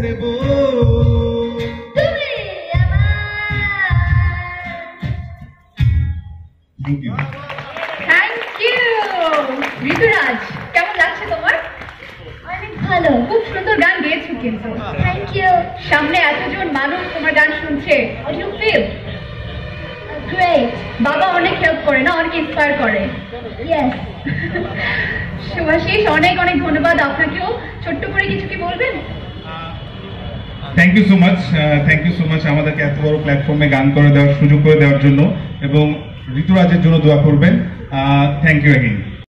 Dev thank you ঋতুরাজ, কেমন লাগছে তোমার? অনেক ভালো, খুব সুন্দর গান গেয়েছো কিন্তু। Thank you. সামনে এতজন মানুষ তোমার গান শুনছে, হাউ ডু ফিল? গ্রেট। বাবা অনেক হেল্প করে না, অনেক ইন্সপায়ার করে? ইয়েস। শুভাশিস, অনেক অনেক ধন্যবাদ আপনাকেও। ছোট্ট করে কিছু কি বলবেন? থ্যাংক ইউ সো মাচ আমাদেরকে এত বড় প্ল্যাটফর্মে গান করে দেওয়ার সুযোগ করে দেওয়ার জন্য, এবং ঋতুরাজের জন্য দোয়া করবেন। Thank you again.